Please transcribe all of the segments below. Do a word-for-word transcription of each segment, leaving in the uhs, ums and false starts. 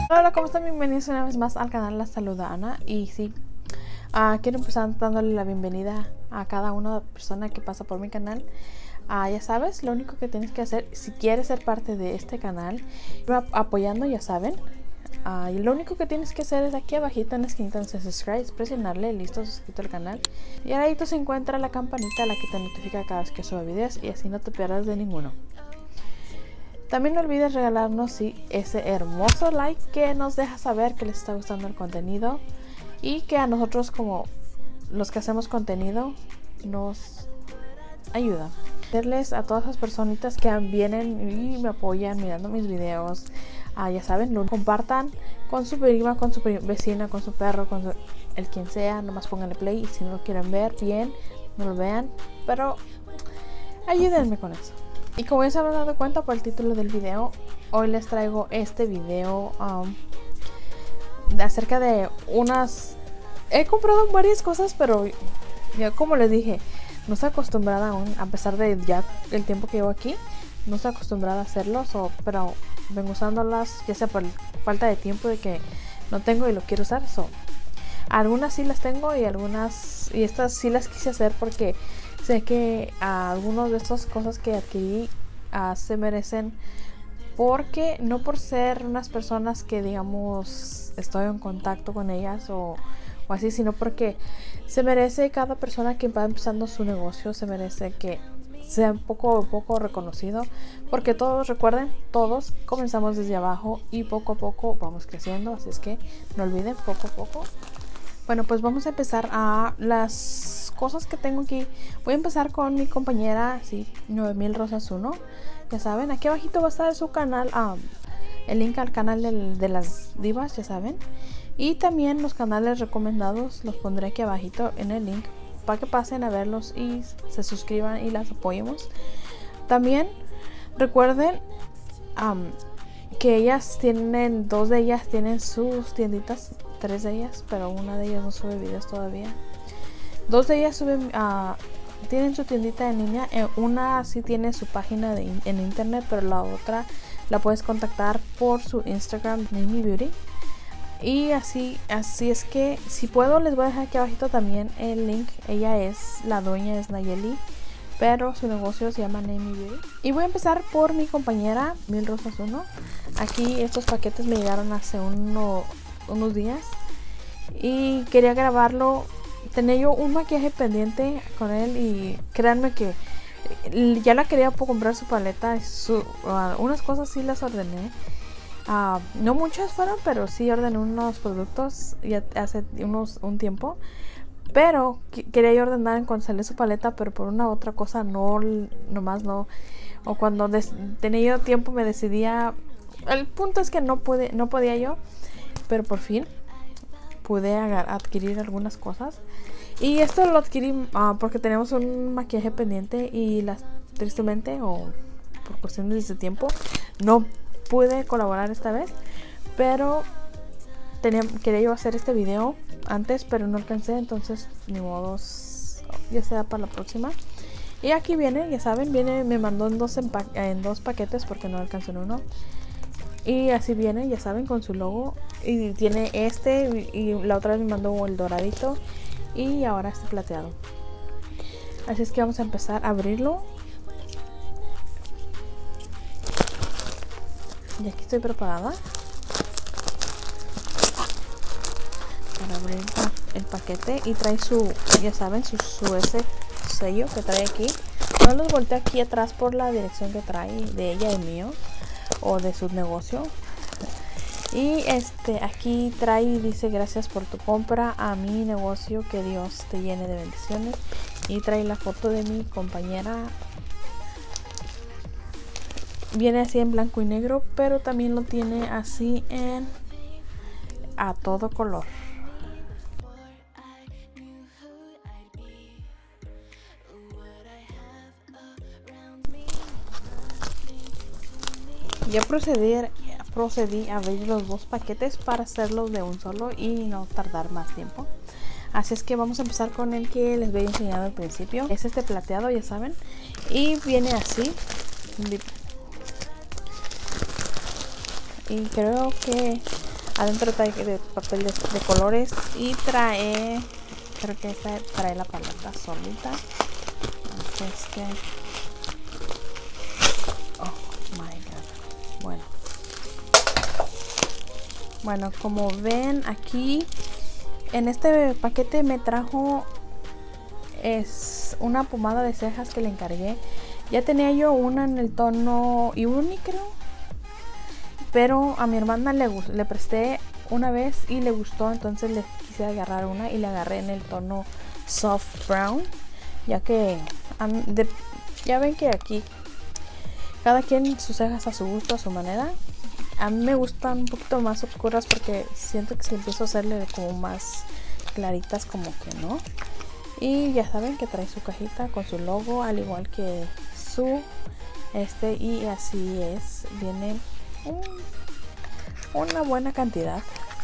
Hola, ¿cómo están? Bienvenidos una vez más al canal. La saluda Ana. Y sí, uh, quiero empezar dándole la bienvenida a cada una persona que pasa por mi canal. Uh, ya sabes, lo único que tienes que hacer, si quieres ser parte de este canal, apoyando, ya saben. Uh, y lo único que tienes que hacer es aquí abajito en la esquinita donde se subscribe, presionarle, listo, suscrito al canal. Y ahí se encuentra la campanita, la que te notifica cada vez que suba videos, y así no te pierdas de ninguno. También no olvides regalarnos sí, ese hermoso like que nos deja saber que les está gustando el contenido y que a nosotros, como los que hacemos contenido, nos ayuda. Agradecerles a todas las personitas que vienen y me apoyan mirando mis videos. Ah, ya saben, lo compartan con su prima, con su vecina, con su perro, con su, el quien sea. Nomás pónganle play y si no lo quieren ver, bien, no lo vean. Pero ayúdenme con eso. Y como ya se habrán dado cuenta por el título del video, hoy les traigo este video um, de acerca de unas... He comprado varias cosas, pero ya como les dije, no estoy acostumbrada aún, a pesar de ya el tiempo que llevo aquí, no estoy acostumbrada a hacerlos, o, pero vengo usándolas, ya sea por falta de tiempo de que no tengo y lo quiero usar. So, algunas sí las tengo y algunas, y estas sí las quise hacer porque sé que uh, algunas de estas cosas que adquirí uh, se merecen, porque no por ser unas personas que digamos estoy en contacto con ellas o, o así, sino porque se merece cada persona que va empezando su negocio, se merece que sea poco a poco reconocido, porque todos, recuerden, todos comenzamos desde abajo y poco a poco vamos creciendo, así es que no olviden, poco a poco. Bueno, pues vamos a empezar a las cosas que tengo aquí. Voy a empezar con mi compañera, sí, nueve mil Rosas uno. Ya saben, aquí abajito va a estar su canal, um, el link al canal del, de las divas, ya saben. Y también los canales recomendados los pondré aquí abajito en el link para que pasen a verlos y se suscriban y las apoyemos. También recuerden um, que ellas tienen, dos de ellas tienen sus tienditas, tres de ellas, pero una de ellas no sube videos todavía. Dos de ellas suben, uh, tienen su tiendita en línea. Eh, una sí tiene su página de in en internet, pero la otra la puedes contactar por su Instagram, Namey Beauty. Y así, así es que si puedo les voy a dejar aquí abajito también el link. Ella es, la dueña es Nayeli, pero su negocio se llama Namey Beauty. Y voy a empezar por mi compañera Mil Rosas uno. Aquí estos paquetes me llegaron hace uno, unos días y quería grabarlo. Tenía yo un maquillaje pendiente con él y créanme que ya la quería por comprar su paleta. Su, uh, unas cosas sí las ordené. Uh, no muchas fueron, pero sí ordené unos productos ya hace unos, un tiempo. Pero quería yo ordenar cuando salió su paleta, pero por una otra cosa no, nomás no. O cuando tenía yo tiempo me decidía. El punto es que no pude, no podía yo, pero por fin pude adquirir algunas cosas. Y esto lo adquirí uh, porque tenemos un maquillaje pendiente y las, tristemente o por cuestiones de tiempo no pude colaborar esta vez, pero tenía, quería yo hacer este video antes, pero no alcancé, entonces ni modos, ya sea para la próxima. Y aquí viene, ya saben, viene, me mandó en dos, en dos paquetes porque no alcanzó en uno. Y así viene, ya saben, con su logo. Y tiene este, y la otra vez me mandó el doradito y ahora este plateado. Así es que vamos a empezar a abrirlo. Y aquí estoy preparada para abrir el paquete. Y trae su, ya saben, su, su ese sello que trae aquí. No los volteo aquí atrás por la dirección que trae de ella y mío, o de su negocio. Y este aquí trae y dice: gracias por tu compra a mi negocio, que Dios te llene de bendiciones. Y trae la foto de mi compañera. Viene así en blanco y negro, pero también lo tiene así en a todo color. Ya procedí, procedí a abrir los dos paquetes para hacerlos de un solo y no tardar más tiempo. Así es que vamos a empezar con el que les había enseñado al principio. Es este plateado, ya saben. Y viene así. Y creo que Adentro trae de papel de, de colores y trae, creo que esta trae la paleta solita. Así es que, oh my god. Bueno, bueno, como ven aquí en este paquete me trajo es una pomada de cejas que le encargué. Ya tenía yo una en el tono Iuni, creo, pero a mi hermana le, le presté una vez y le gustó, entonces le quise agarrar una y le agarré en el tono Soft Brown, ya que um, de, ya ven que aquí cada quien sus cejas a su gusto, a su manera. A mí me gustan un poquito más oscuras porque siento que si empiezo a hacerle como más claritas, como que no. Y ya saben que trae su cajita con su logo, al igual que su este, y así es, viene un, una buena cantidad.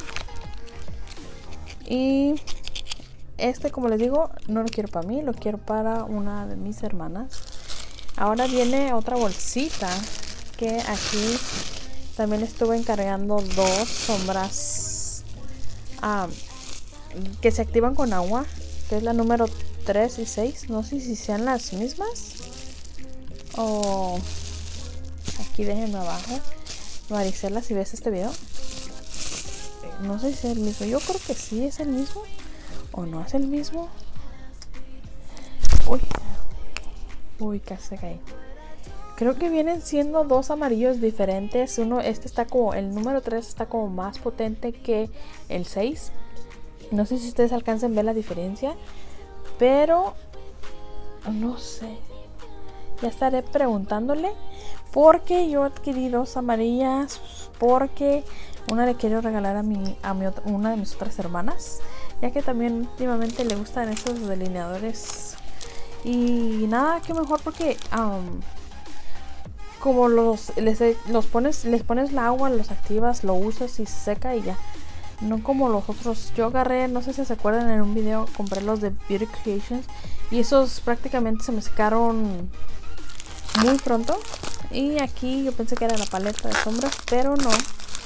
Y este, como les digo, no lo quiero para mí, lo quiero para una de mis hermanas. Ahora viene otra bolsita que aquí también estuve encargando dos sombras um, que se activan con agua, que es la número tres y seis. No sé si sean las mismas o aquí déjenme abajo. Marisela, si ves este video, no sé si es el mismo. Yo creo que sí es el mismo o no es el mismo. Uy, uy, casi se caí. Creo que vienen siendo dos amarillos diferentes. Uno, este está como, el número tres está como más potente que el seis. No sé si ustedes alcanzan a ver la diferencia, pero no sé. Ya estaré preguntándole, porque yo adquirí dos amarillas, porque una le quiero regalar a mi, a mi otra, una de mis otras hermanas, ya que también últimamente le gustan esos delineadores. Y nada, que mejor porque um, como los, les, los pones, les pones el agua, los activas, lo usas y se seca y ya. No como los otros. Yo agarré, no sé si se acuerdan, en un video compré los de Beauty Creations y esos prácticamente se me secaron muy pronto. Y aquí yo pensé que era la paleta de sombras, pero no.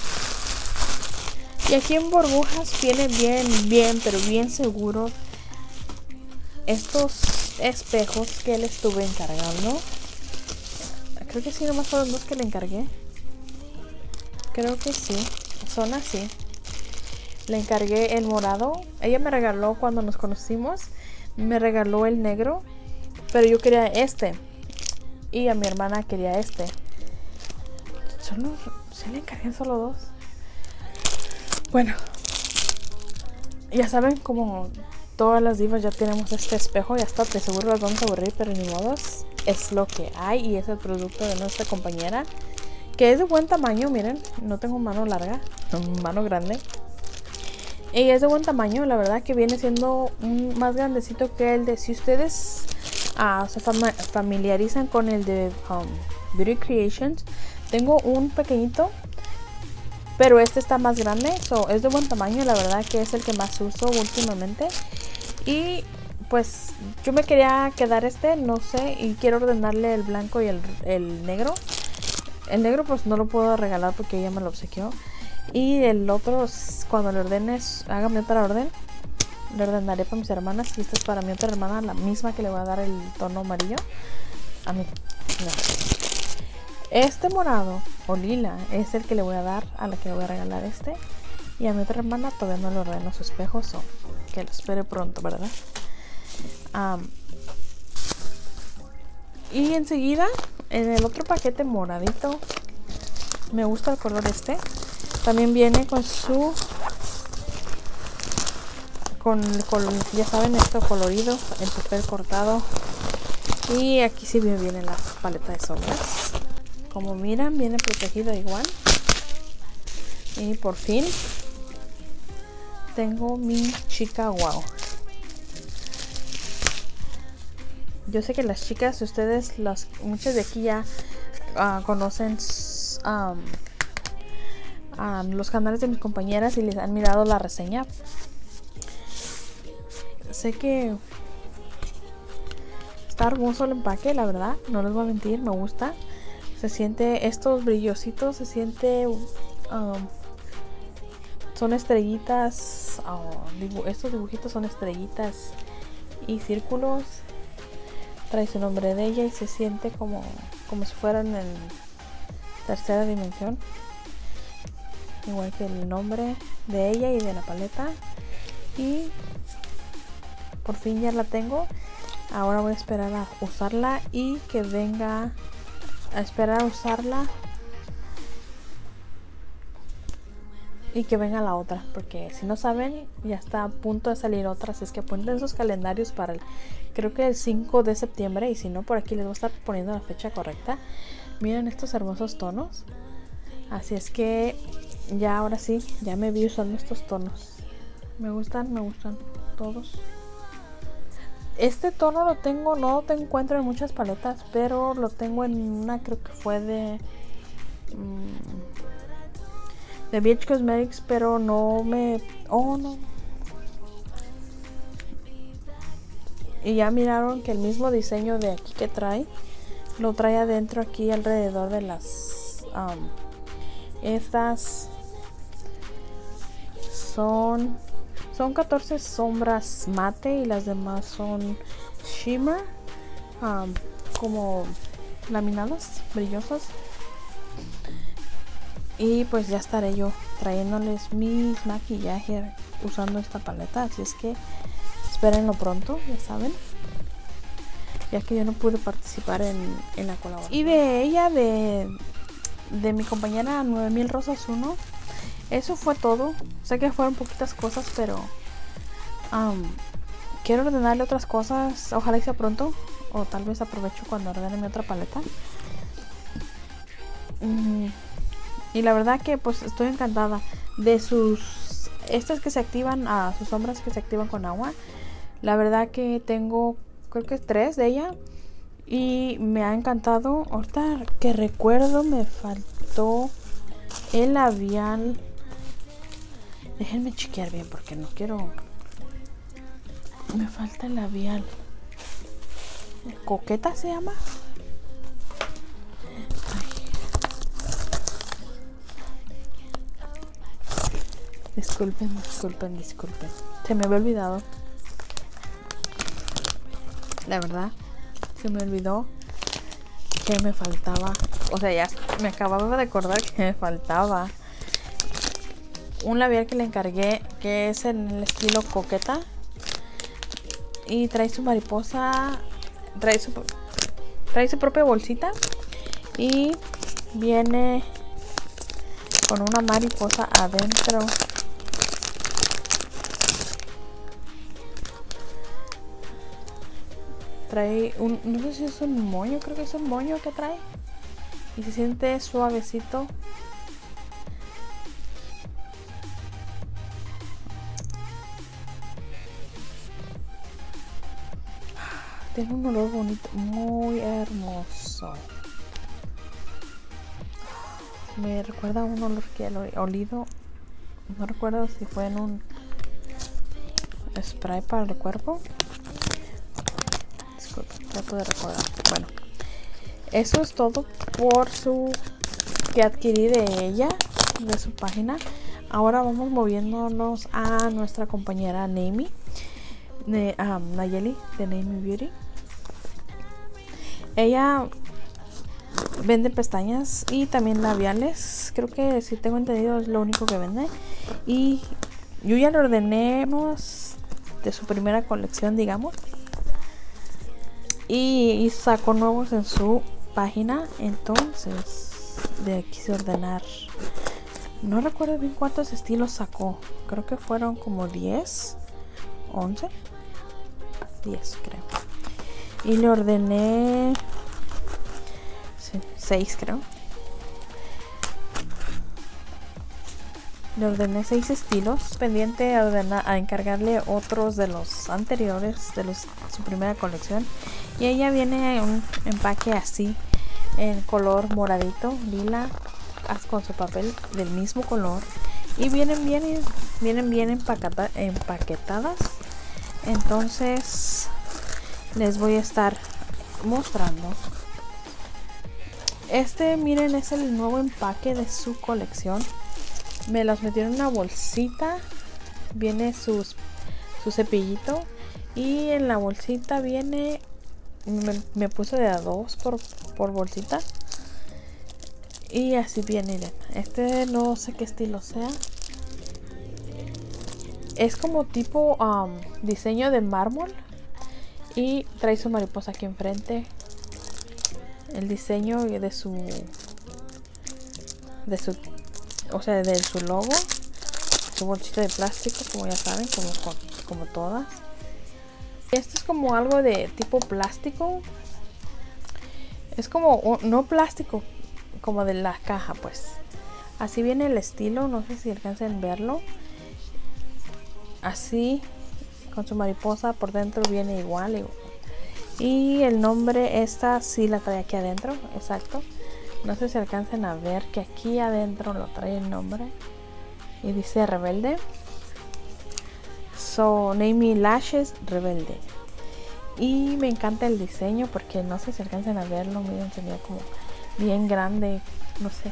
Y aquí en burbujas viene bien, bien, pero bien seguro estos espejos que le estuve encargando. Creo que sí, nomás fueron dos que le encargué. Creo que sí, son así. Le encargué el morado. Ella me regaló cuando nos conocimos. Me regaló el negro, pero yo quería este. Y a mi hermana quería este. Solo, ¿se le encargué solo dos? Bueno, ya saben, como todas las divas ya tenemos este espejo. Ya está, de seguro las vamos a aburrir, pero ni modos. Es lo que hay y es el producto de nuestra compañera, que es de buen tamaño. Miren, no tengo mano larga, mano grande. Y es de buen tamaño, la verdad que viene siendo un más grandecito que el de, si ustedes uh, se fam familiarizan con el de um, Beauty Creations. Tengo un pequeñito, pero este está más grande, so, es de buen tamaño, la verdad que es el que más uso últimamente. Y pues yo me quería quedar este, no sé, y quiero ordenarle el blanco y el, el negro. El negro pues no lo puedo regalar porque ella me lo obsequió. Y el otro, cuando le ordenes, hágame otra orden, le ordenaré para mis hermanas. Y esta es para mi otra hermana, la misma que le voy a dar el tono amarillo. A mí, no. Este morado o lila es el que le voy a dar a la que le voy a regalar este. Y a mi otra hermana todavía no le ordeno su espejo, so que lo espere pronto, ¿verdad? Um, y enseguida, en el otro paquete moradito, me gusta el color este. También viene con su, con, con ya saben, esto colorido, el papel cortado. Y aquí sí me viene la paleta de sombras. Como miran, viene protegido igual. Y por fin tengo mi chica wow. Yo sé que las chicas, ustedes, las, muchas de aquí ya uh, conocen um, um, los canales de mis compañeras y les han mirado la reseña. Sé que está hermoso el empaque, la verdad, no les voy a mentir, me gusta. Se siente estos brillositos, se siente um, son estrellitas. Oh, dibu estos dibujitos son estrellitas y círculos. Trae su nombre de ella y se siente como, como si fueran en tercera dimensión. Igual que el nombre de ella y de la paleta. Y por fin ya la tengo. Ahora voy a esperar a usarla y que venga a esperar a usarla y que venga la otra, porque si no saben ya está a punto de salir otra, así es que apunten sus calendarios para el, creo que el cinco de septiembre, y si no por aquí les voy a estar poniendo la fecha correcta. Miren estos hermosos tonos, así es que ya ahora sí, ya me vi usando estos tonos, me gustan, me gustan todos. Este tono lo tengo, no lo te encuentro en muchas paletas, pero lo tengo en una, creo que fue de mmm, de B H Cosmetics, pero no me, oh no. Y ya miraron que el mismo diseño de aquí que trae, lo trae adentro aquí alrededor de las, um, estas son Son catorce sombras mate y las demás son shimmer, um, como laminadas, brillosas. Y pues ya estaré yo trayéndoles mis maquillajes usando esta paleta, así es que espérenlo pronto, ya saben, ya que yo no pude participar en, en la colaboración. Y de ella, de, de mi compañera nueve mil Rosas uno, eso fue todo. Sé que fueron poquitas cosas, pero um, quiero ordenarle otras cosas. Ojalá sea pronto, o tal vez aprovecho cuando ordene mi otra paleta. Mm, y la verdad que pues estoy encantada de sus, estas que se activan, a sus sombras que se activan con agua. La verdad que tengo, creo que tres de ella, y me ha encantado. Ahorita que recuerdo, me faltó el labial. Déjenme chequear bien porque no quiero. Me falta el labial. ¿Coqueta se llama? Ay. Disculpen, disculpen, disculpen. Se me había olvidado. La verdad, se me olvidó que me faltaba. O sea, ya me acababa de acordar que me faltaba un labial que le encargué, que es en el estilo coqueta, y trae su mariposa, trae su, trae su propia bolsita y viene con una mariposa adentro. Trae un, no sé si es un moño, creo que es un moño que trae, y se siente suavecito. Tiene un olor bonito, muy hermoso. Me recuerda a un olor que he olido. No recuerdo si fue en un spray para el cuerpo. Disculpa, trato de recordar. Bueno, eso es todo por su que adquirí de ella, de su página. Ahora vamos moviéndonos a nuestra compañera Naomi, de um, Nayeli, de Naomi Beauty. Ella vende pestañas y también labiales. Creo que, si tengo entendido, es lo único que vende. Y yo ya le ordené unos de su primera colección, digamos. Y, y sacó nuevos en su página. Entonces, de aquí quise ordenar. No recuerdo bien cuántos estilos sacó. Creo que fueron como diez, once, diez creo. Y le ordené seis, creo. Le ordené seis estilos. Pendiente a, ordenar, a encargarle otros de los anteriores, de los, su primera colección. Y ella viene en un empaque así, en color moradito, lila, con su papel del mismo color. Y vienen bien, vienen bien empaqueta, empaquetadas. Entonces les voy a estar mostrando. Este, miren, es el nuevo empaque de su colección. me las metí en una bolsita. Viene sus, su cepillito. Y en la bolsita viene... Me, me puse de a dos por, por bolsita. Y así viene, miren. Este no sé qué estilo sea. Es como tipo um, diseño de mármol. Y trae su mariposa aquí enfrente. El diseño de su... De su... O sea, de su logo. Su bolsita de plástico, como ya saben, como, como todas. Esto es como algo de tipo plástico. Es como... No plástico, como de la caja, pues. Así viene el estilo. No sé si alcancen a verlo. Así, con su mariposa por dentro viene igual. Y el nombre, esta sí la trae aquí adentro, exacto. No sé si alcancen a ver que aquí adentro lo trae el nombre. Y dice Rebelde. So, Name Me Lashes Rebelde. Y me encanta el diseño porque no sé si alcancen a verlo. Miren, se ve como bien grande, no sé.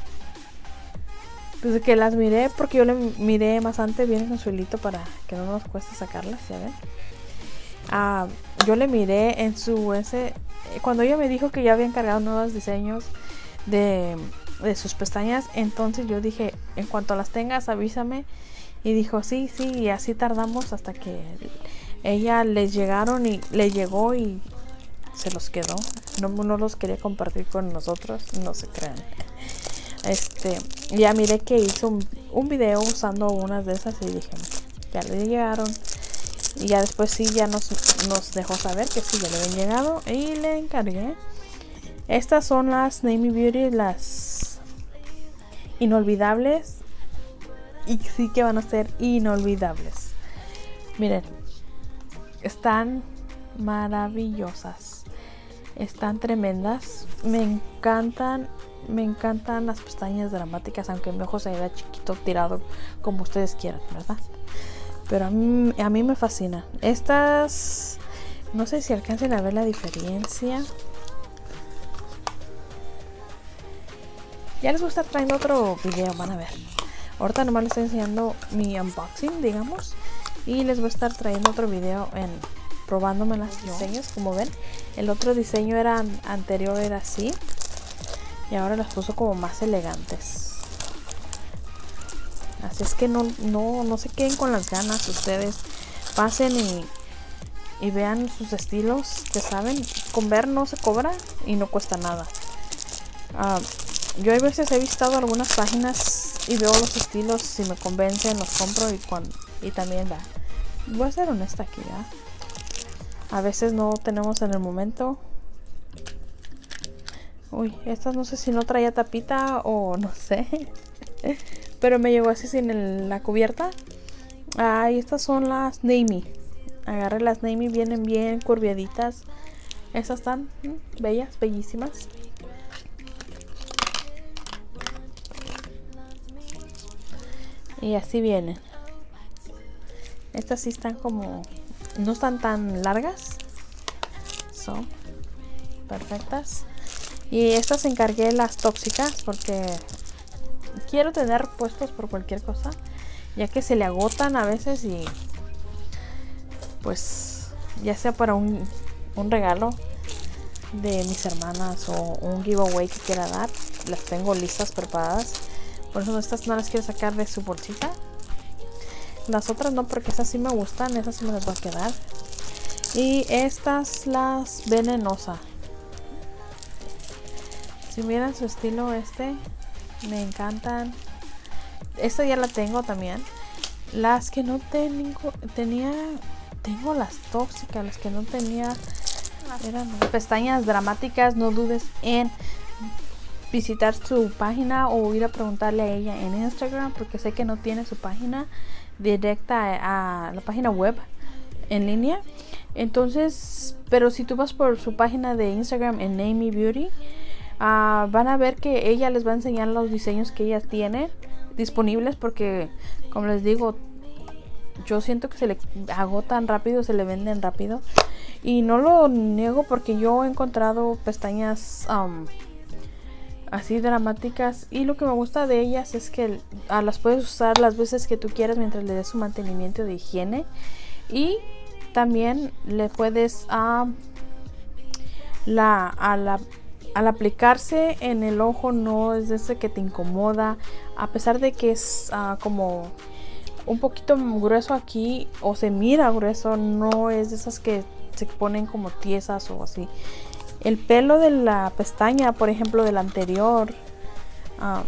Desde que las miré, porque yo le miré más antes, viene con su hilito para que no nos cueste sacarlas, ¿ya ven? Ah, yo le miré en su ese cuando ella me dijo que ya había encargado nuevos diseños de, de sus pestañas, entonces yo dije, en cuanto las tengas avísame. Y dijo, sí, sí, y así tardamos hasta que ella les llegaron y le llegó y se los quedó. No, no los quería compartir con nosotros, no se crean. Este, ya miré que hizo un, un video usando unas de esas y dije, ya le llegaron. Y ya después sí, ya nos, nos dejó saber que sí, ya le habían llegado y le encargué. Estas son las Name Me Beauty, las inolvidables. Y sí que van a ser inolvidables. Miren, están maravillosas. Están tremendas. Me encantan. Me encantan las pestañas dramáticas, aunque mi ojo se vea chiquito, tirado, como ustedes quieran, ¿verdad? Pero a mí, a mí me fascinan. Estas, no sé si alcancen a ver la diferencia. Ya les voy a estar trayendo otro video, van a ver. Ahorita nomás les estoy enseñando mi unboxing, digamos. Y les voy a estar trayendo otro video en probándome los diseños, como ven. El otro diseño era anterior, era así. Y ahora las puso como más elegantes. Así es que no, no, no se queden con las ganas. Ustedes pasen y, y vean sus estilos. Ya saben, con ver no se cobra y no cuesta nada. Uh, yo a veces he visitado algunas páginas y veo los estilos. Si me convencen los compro y, cuando, y también va. Voy a ser honesta aquí, ¿ya? A veces no tenemos en el momento. Uy, estas no sé si no traía tapita o no sé. Pero me llegó así sin el, la cubierta. Ah, y estas son las Name Me. Agarré las Name Me, vienen bien curviaditas. Estas están mm, bellas, bellísimas. Y así vienen. Estas sí están como... No están tan largas. Son perfectas. Y estas encargué las tóxicas porque quiero tener puestos por cualquier cosa, ya que se le agotan a veces y pues ya sea para un, un regalo de mis hermanas o un giveaway que quiera dar, las tengo listas, preparadas. Por eso estas no las quiero sacar de su bolsita. Las otras no, porque esas sí me gustan, esas sí me las voy a quedar. Y estas, las venenosa. Si miran su estilo este, me encantan. Esta ya la tengo también. Las que no tengo, tenía, tengo las tóxicas, las que no tenía eran pestañas dramáticas. No dudes en visitar su página o ir a preguntarle a ella en Instagram, porque sé que no tiene su página directa a, a la página web en línea. Entonces, pero si tú vas por su página de Instagram en Name Me Beauty, Uh, van a ver que ella les va a enseñar los diseños que ella tiene disponibles, porque como les digo, yo siento que se le agotan rápido, se le venden rápido, y no lo niego porque yo he encontrado pestañas um, así dramáticas, y lo que me gusta de ellas es que ah, las puedes usar las veces que tú quieras mientras le des su mantenimiento de higiene, y también le puedes uh, la, a la, al aplicarse en el ojo no es ese que te incomoda, a pesar de que es uh, como un poquito grueso aquí o se mira grueso, no es de esas que se ponen como tiesas o así. El pelo de la pestaña, por ejemplo, del anterior, um,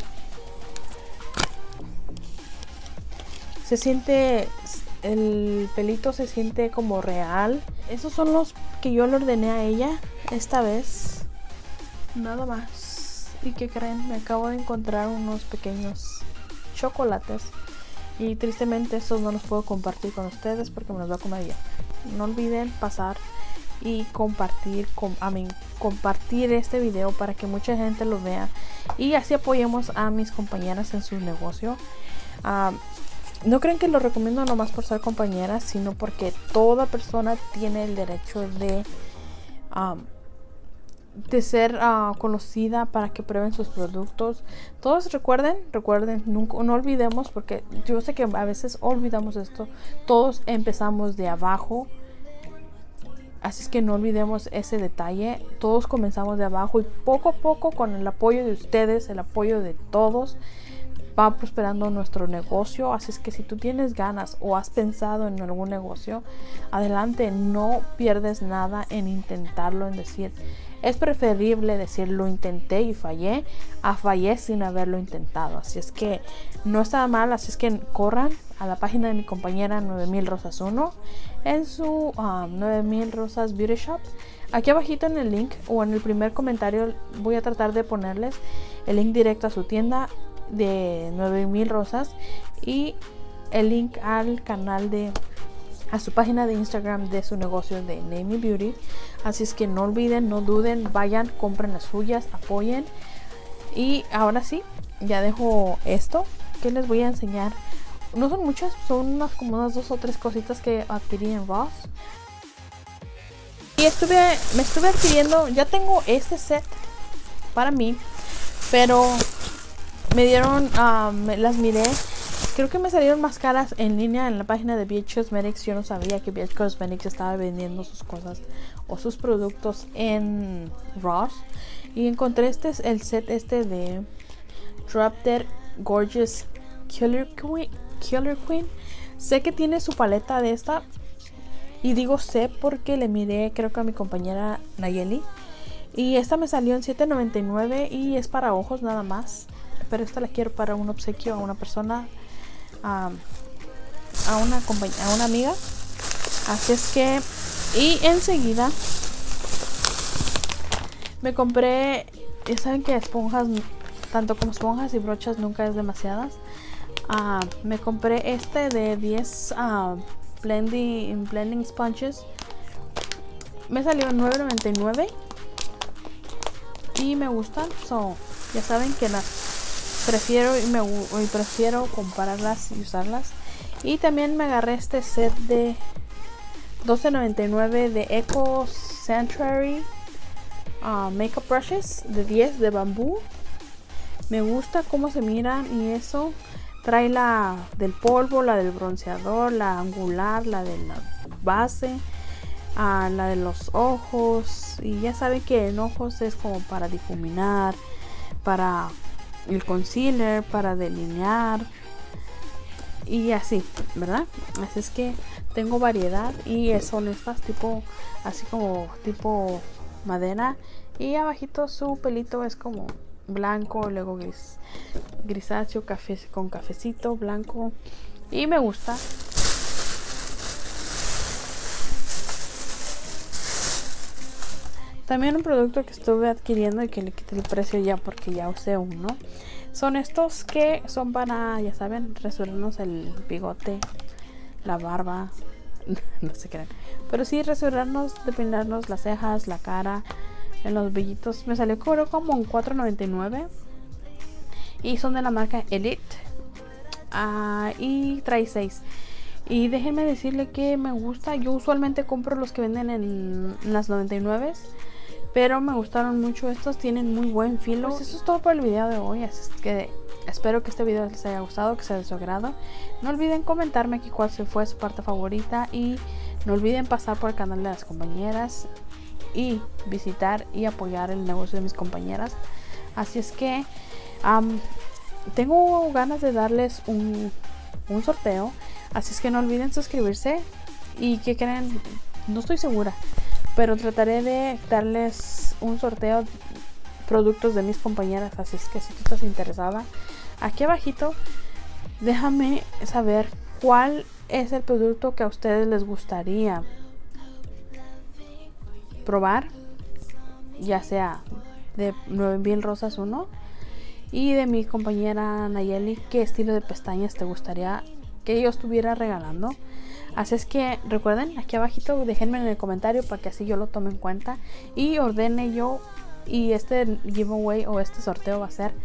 se siente, el pelito se siente como real. Esos son los que yo le ordené a ella esta vez. Nada más. ¿Y qué creen? Me acabo de encontrar unos pequeños chocolates. Y tristemente estos no los puedo compartir con ustedes porque me los va a comer ella. No olviden pasar y compartir com, I mean, compartir este video para que mucha gente lo vea y así apoyemos a mis compañeras en su negocio. Uh, no creen que lo recomiendo nomás por ser compañeras, sino porque toda persona tiene el derecho de um, de ser uh, conocida para que prueben sus productos. Todos recuerden, recuerden, nunca, no olvidemos, porque yo sé que a veces olvidamos esto, todos empezamos de abajo. Así es que no olvidemos ese detalle. Todos comenzamos de abajo y poco a poco, con el apoyo de ustedes, el apoyo de todos, va prosperando nuestro negocio. Así es que si tú tienes ganas o has pensado en algún negocio, adelante, no pierdes nada en intentarlo, en decir. Es preferible decir lo intenté y fallé a fallé sin haberlo intentado. Así es que no está mal. Así es que corran a la página de mi compañera nueve mil Rosas uno en su um, nueve mil Rosas Beauty Shop. Aquí abajito en el link o en el primer comentario voy a tratar de ponerles el link directo a su tienda de nueve mil Rosas y el link al canal de a su página de Instagram de su negocio de Name It Beauty. Así es que no olviden, no duden, vayan, compren las suyas, apoyen. Y ahora sí, ya dejo esto que les voy a enseñar. No son muchas, son unas como unas dos o tres cositas que adquirí en Ross. Y estuve, me estuve adquiriendo, ya tengo este set para mí, pero me dieron, uh, me, las miré. Creo que me salieron más caras en línea en la página de B H Cosmetics. Yo no sabía que B H Cosmetics estaba vendiendo sus cosas o sus productos en Ross. Y encontré este, el set este de Drop Dead Gorgeous Killer Queen, Killer Queen. Sé que tiene su paleta de esta. Y digo sé porque le miré creo que a mi compañera Nayeli. Y esta me salió en siete noventa y nueve y es para ojos nada más. Pero esta la quiero para un obsequio a una persona. Um, a una a una amiga, así es que y enseguida me compré, ya saben que esponjas, tanto como esponjas y brochas nunca es demasiadas. Uh, me compré este de diez uh, blending, blending sponges, me salió en nueve noventa y nueve y me gustan, so, ya saben que las prefiero y me y prefiero compararlas y usarlas. Y también me agarré este set de doce noventa y nueve de Eco Sanctuary uh, Makeup Brushes de diez de bambú. Me gusta cómo se miran y eso. Trae la del polvo, la del bronceador, la angular, la de la base, uh, la de los ojos. Y ya saben que en ojos es como para difuminar, para el concealer, para delinear y así, ¿verdad? Así es que tengo variedad y son estas tipo así como tipo madera y abajito su pelito es como blanco, luego gris, grisáceo, café con cafecito blanco y me gusta. También un producto que estuve adquiriendo y que le quité el precio ya porque ya usé uno. Son estos que son para, ya saben, resurrarnos el bigote, la barba, no se crean. Pero sí resurrarnos, depilarnos las cejas, la cara, en los vellitos. Me salió como en cuatro noventa y nueve. Y son de la marca Elite. Uh, y trae seis. Y déjenme decirle que me gusta. Yo usualmente compro los que venden en las noventa y nueve. pero me gustaron mucho estos, tienen muy buen filo. Pues eso es todo por el video de hoy, así es que espero que este video les haya gustado, que sea de su agrado. No olviden comentarme aquí cuál fue su parte favorita y no olviden pasar por el canal de las compañeras y visitar y apoyar el negocio de mis compañeras. Así es que um, tengo ganas de darles un, un sorteo, así es que no olviden suscribirse. Y que creen, no estoy segura, pero trataré de darles un sorteo productos de mis compañeras, así es que si tú estás interesada, aquí abajito déjame saber cuál es el producto que a ustedes les gustaría probar, ya sea de nueve mil rosas uno y de mi compañera Nayeli, qué estilo de pestañas te gustaría que yo estuviera regalando. Así es que recuerden, aquí abajito déjenme en el comentario para que así yo lo tome en cuenta y ordene yo, y este giveaway o este sorteo va a ser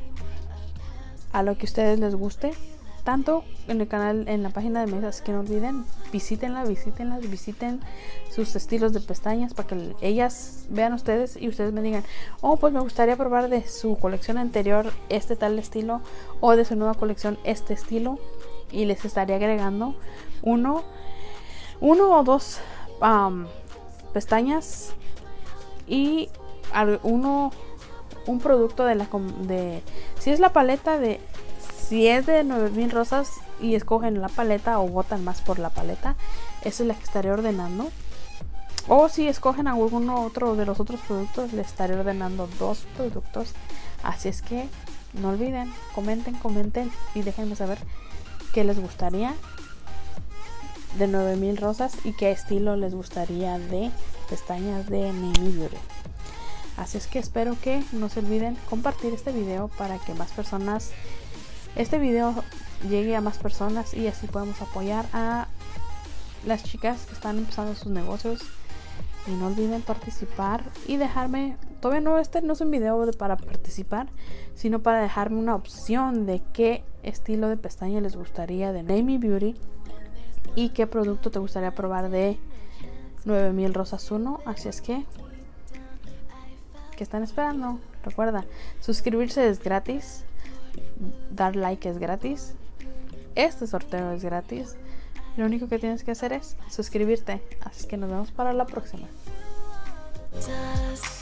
a lo que a ustedes les guste, tanto en el canal, en la página de Mesa. Así que no olviden, visítenla, visítenlas, visiten sus estilos de pestañas para que ellas vean ustedes y ustedes me digan, oh, pues me gustaría probar de su colección anterior este tal estilo, o de su nueva colección este estilo, y les estaré agregando uno uno o dos um, pestañas y uno un producto de la de si es la paleta de si es de nueve mil rosas y escogen la paleta o votan más por la paleta, esa es la que estaré ordenando. O si escogen alguno otro de los otros productos, les estaré ordenando dos productos. Así es que no olviden, comenten, comenten y déjenme saber qué les gustaría de nueve mil rosas y qué estilo les gustaría de pestañas de Nami Beauty. Así es que espero que no se olviden compartir este video para que más personas, este video llegue a más personas y así podemos apoyar a las chicas que están empezando sus negocios. Y no olviden participar y dejarme, todavía no, este no es un video de, para participar, sino para dejarme una opción de qué estilo de pestaña les gustaría de Nami Beauty y qué producto te gustaría probar de nueve mil rosas uno. Así es que, ¿qué están esperando? Recuerda, suscribirse es gratis, dar like es gratis, este sorteo es gratis. Lo único que tienes que hacer es suscribirte. Así que nos vemos para la próxima.